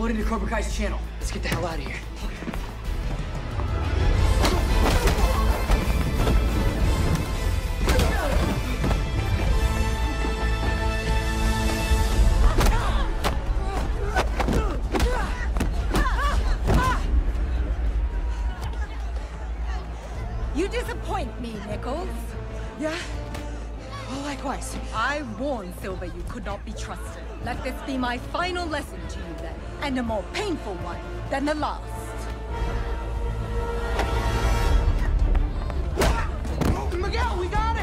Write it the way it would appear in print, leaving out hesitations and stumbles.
put into Cobra Kai's channel. Let's get the hell out of here. You disappoint me, Nichols. Yeah? Well, likewise. I warned Silver you could not be trusted. Let this be my final lesson to you then, and a more painful one than the last. Miguel, we got it!